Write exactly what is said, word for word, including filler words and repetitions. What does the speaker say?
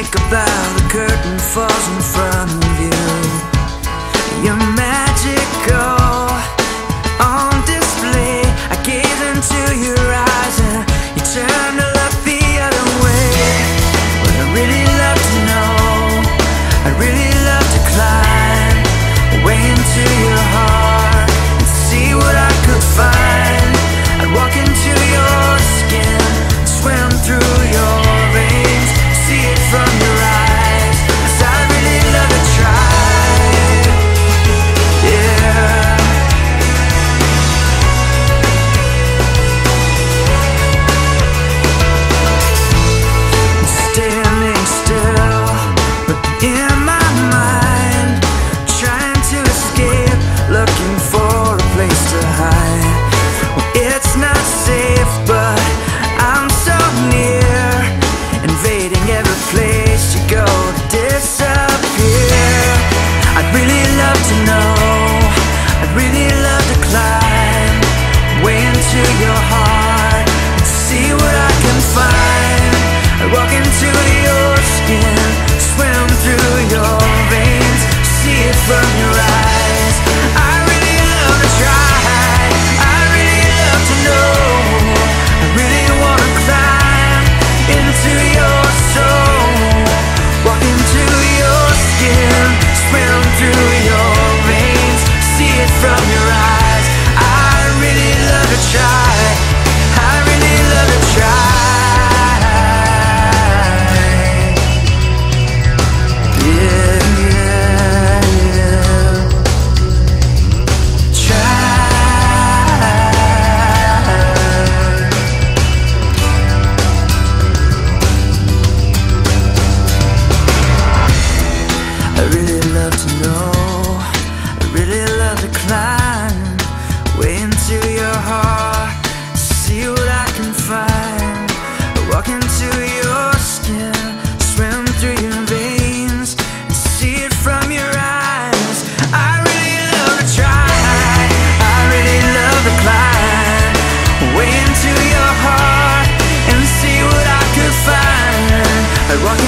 think about the curtain falls in front of you. You're magical on display. I gaze into your eyes and you turn to look the other way. But I really love to know, I'd really love to climb way into your heart and see what I could find. I'd walk into your skin, swim through your veins, see it from your eyes. 'Cause I really love to try, yeah. Standing still, but in my mind, trying to escape, looking for a place to hide. Well, it's not safe, but I'm so near, invading every place you go to disappear. I'd really love to know, I'd really love to climb way into your heart and see what I can find. I'd walk into your skin, swim through your veins, see it from your eyes. I really love to try, I really love to know, I really wanna climb into your soul, walk into your skin, swim through your veins, see it from your eyes. I really love to try, I really love to try. Yeah, yeah, yeah. Try. I really love to know, I really love to climb way into your heart, see what I can find. I walk into your skin, swim through your veins, and see it from your eyes. I really love to try, I really love to climb way into your heart and see what I could find. I walk